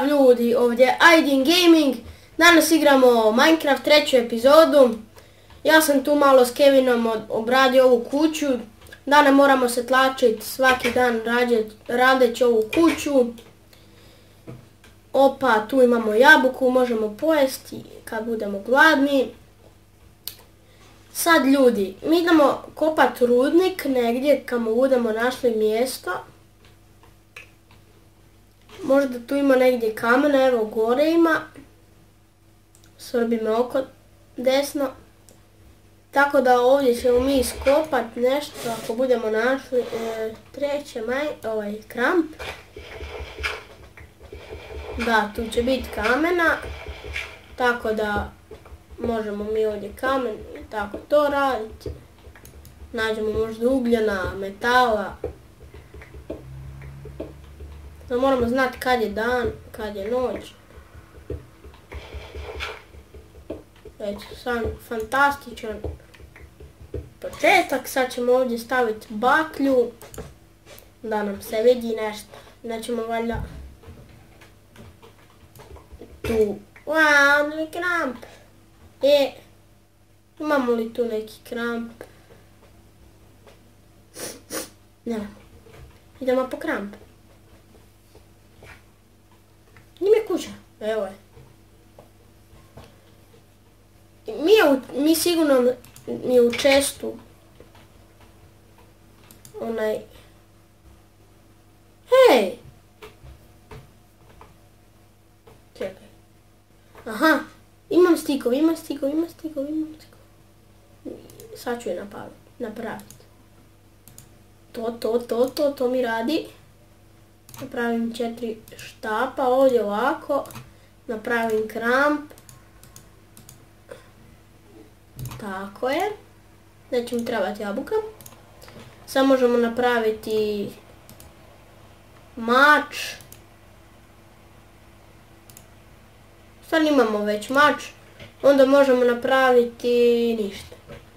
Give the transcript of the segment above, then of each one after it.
Pozdrav ljudi, ovdje je Aydin Gaming. Danas igramo Minecraft 3. epizodu. Ja sam tu malo s Kevinom obradio ovu kuću. Dane moramo se tlačiti svaki dan radeći ovu kuću. Opa, tu imamo jabuku, možemo pojesti kad budemo gladni. Sad ljudi, mi idemo kopati rudnik negdje kamo budemo našli mjesto. Možda tu ima negdje kamena, evo gore ima. Svrbi me oko desno. Tako da ovdje ćemo mi iskopati nešto ako budemo našli 3. maj, kramp. Da, tu će biti kamena. Tako da možemo mi ovdje kamen i tako to raditi. Nađemo možda ugljena, metala. Da moramo znati kad je dan, kad je noć. Eto, sam fantastičan početak. Sad ćemo ovdje staviti baklju da nam se vidi nešto. Nećemo valjda tu. Wow, li kramp. Imamo li tu neki kramp? Ne. Idemo po kramp. Njime je kuća. Evo je. Mi sigurno mi u čestu onaj... Hej! Čekaj. Aha! Imam stikov. Sad ću je napraviti. To mi radi. Napravim 4 štapa, ovdje ovako. Napravim kramp. Tako je. Neće mi trebati jabuka. Sad možemo napraviti mač. Sad imamo već mač. Onda možemo napraviti ništa.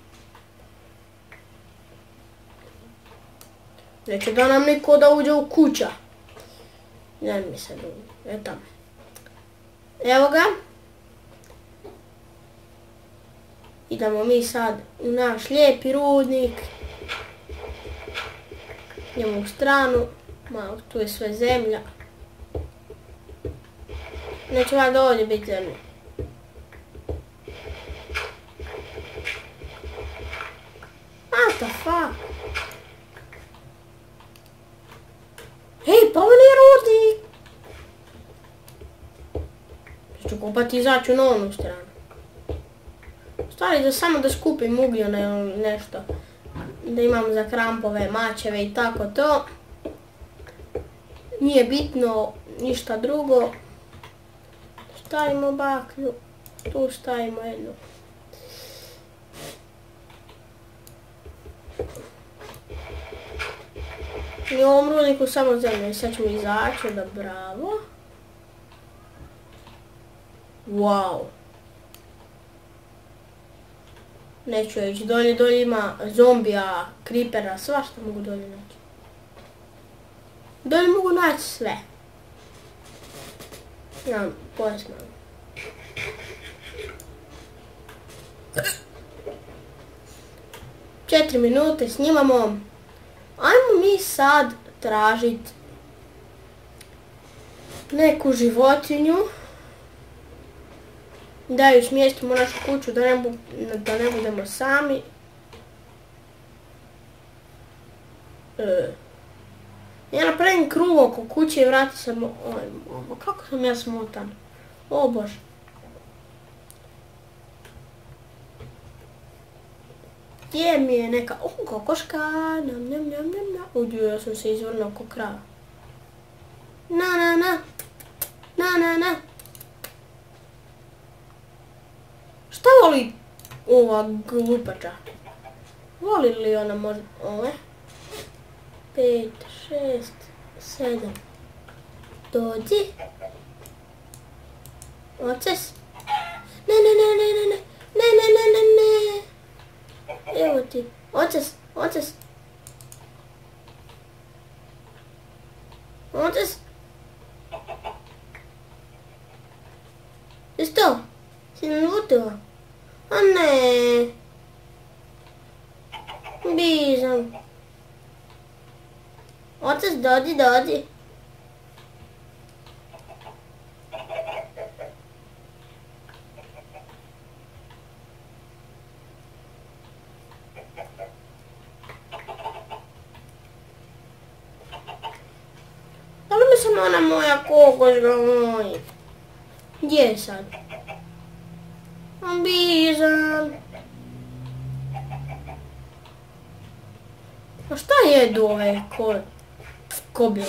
Neće da nam niko da uđe u kuća. Ne mi se dođe. Tamo. Evo ga. Idemo mi sad u naš lijepi rudnik. Idemo u stranu. Malo tu je sve zemlja. Neće valjda ovdje biti zemlja. What the fuck? Hej, pa ovo nije rudnik! Ću kopati i izaći na onu stranu. Stvari da samo da skupim ugljena ili nešto. Da imam za krampove, mačeve i tako to. Nije bitno ništa drugo. Stavimo baklju. Tu stavimo jednu. I u ovom rudniku samo zemlje. Sad ćemo izaći da bravo. Wow. Neću reći, dolje ima zombija, creepera, svašta mogu dolje naći. Dolje mogu naći sve. Ja, pojasno. 4 minute snimamo. Ajmo mi sad tražiti neku životinju. Da ju smjestimo u našu kuću, da ne budemo sami. Ja napravim krug oko kuće i vratim se... Kako sam ja smotan? O bože. Gdje mi je neka... kokoška. Uđu, ja sam se izvrnuo oko krava. Na. Šta voli ova glupača? Voli li ona možda ove? 5, 6, 7. Dođi. Oces. Ne. Evo ti. Oces. Jesi to? Si nalutila? A ne. Bižam. Otac, dođi. Da li mi sam ona moja kokoška moj? Gdje je sad? Bižam. A šta jedu ove kobile?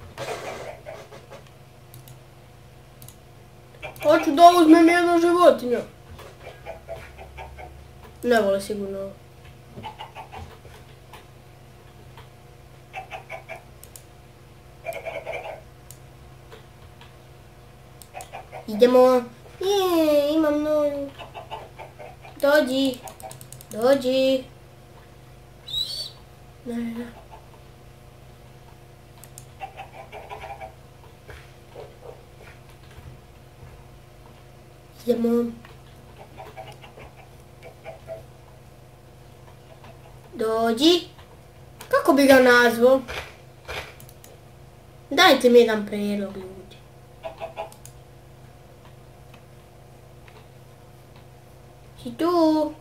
Hoću da uzmem jednu životinju. Ne vole sigurno ovo. Idemo. Imam noju. Dođi. Ne. Idemo. Dođi. Kako bi ga nazvao? Dajte mi jedan prijedlog, ljudi. Si tu?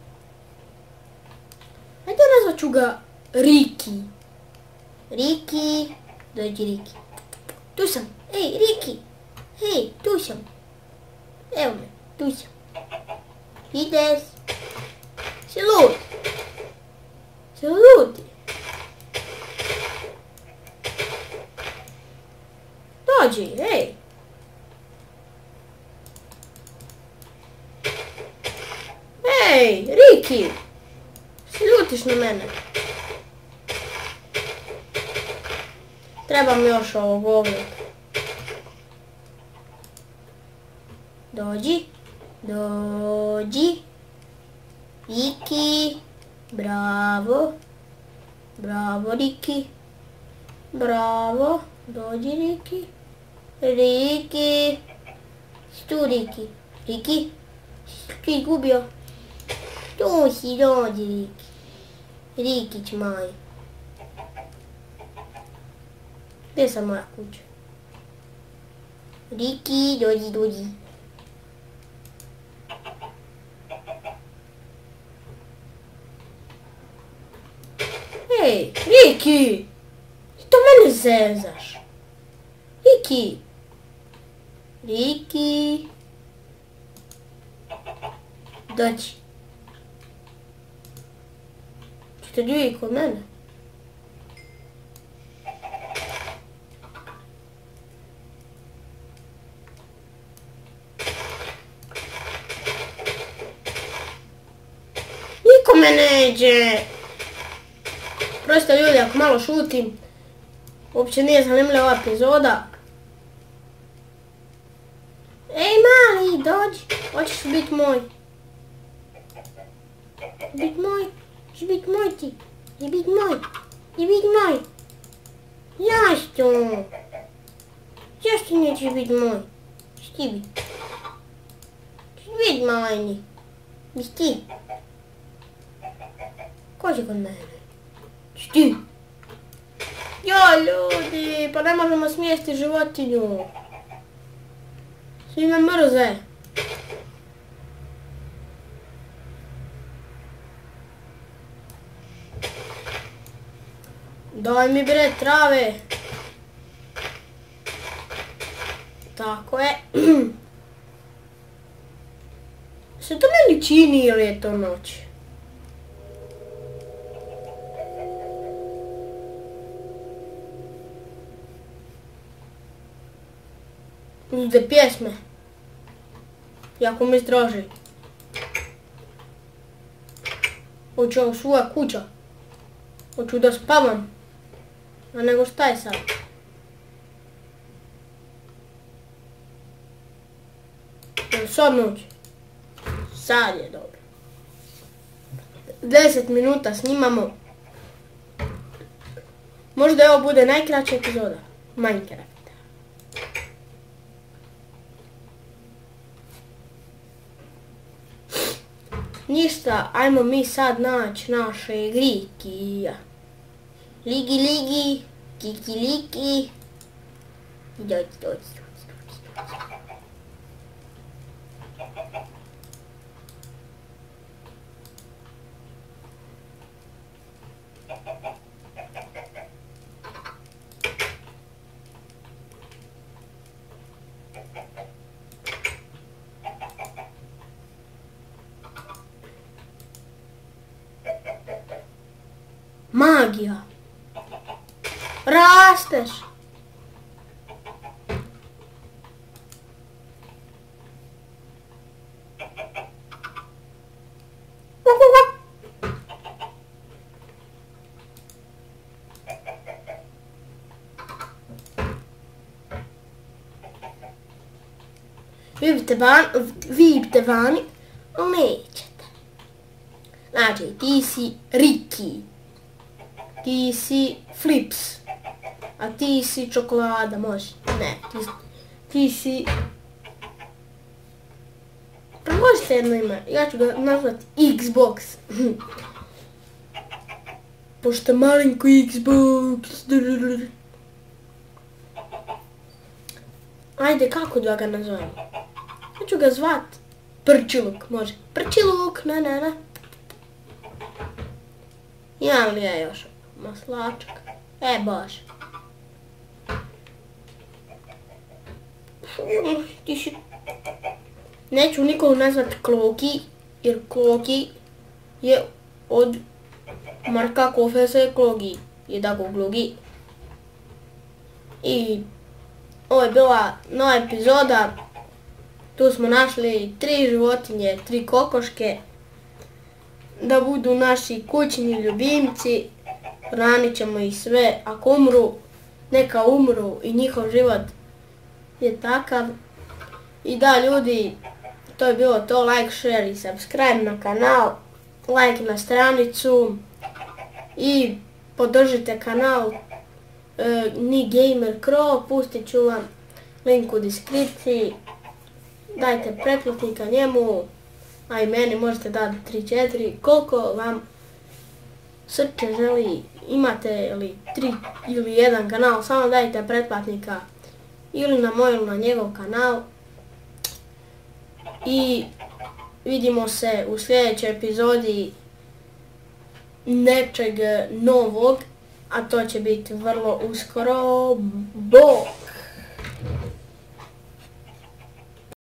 Ajde nazvat ću ga Riki. Riki. Dođi Riki. Tu sam. Ej, Riki. Hej, tu sam. Evo me, tu sam. Ideš. Si lud. Si lud. Dođi, hej. Hej, Riki. Si ljutiš na mene. Trebam još ovog ovdje. Dođi. Riki. Bravo. Bravo, Riki. Bravo. Dođi, Riki. Riki. Si tu, Riki. Riki. Si izgubio. Tu si, dođi, Riki. Rikić moj. Gdje sam moja kuća? Riki, dođi. Hej, Riki! Ti to mene zezaš. Riki. Dođi. Ćete ljudi kod mene? Niko me neđe. Prosto ljudi, ako malo šutim, uopće nije zanimljiva ova epizoda. Ej mali, dođi, hoćeš biti moj. Bit moj, će biti moj ti, će biti moj. Zašto nećeš biti moj? Će ti biti? Će biti maleni? Biš ti? Ko će kod mene? Će ti? Ja ljudi, pa ne možemo smjesti životinju. Svi me mrze. Daj mi bre trave. Tako je. Se to meni čini ili je to noć? Uzde pjesme. Jako mi stroži. Hoću u svoja kuća. Hoću da spavam. A nego šta je sad? Jel sad noć? Sad je dobro. 10 minuta snimamo. Možda ovo bude najkraća epizoda Minecrafta. Ništa, ajmo mi sad naći naše Rikija. Ligi, Kiki. Dođi. Magija. Rasteš. Vi biste vani, nećete. Znači, ti si Riki. Ti si Flips, a ti si čokolada, može, ne, ti si... Predložite jedno ime, ja ću ga nazvati Xbox. Pošto malinko Xbox. Ajde, kako da ga nazovem? Ja ću ga zvat Prčiluk, može. Prčiluk, ne. Imam li ja još maslačak? Baš. Neću nikoga nazvati Kloki, jer Kloki je od Marka Kofese Klogi, jednako Glogi. I ovo je bila nova epizoda, tu smo našli 3 životinje, 3 kokoške, da budu naši kućni ljubimci, hranit ćemo ih sve, ako umru, neka umru i njihov život je takav. I da ljudi, to je bilo to, like, share i subscribe na kanal, like na stranicu i podržite kanal Ni Gamer Crow, pustit ću vam link u deskripciji, dajte pretplatnika njemu, a i meni možete dati 3-4, koliko vam srce želi, imate li 3 ili 1 kanal, samo dajte pretplatnika ili na moj ili na njegov kanal. I vidimo se u sljedećoj epizodi nečeg novog, a to će biti vrlo uskoro. Bo!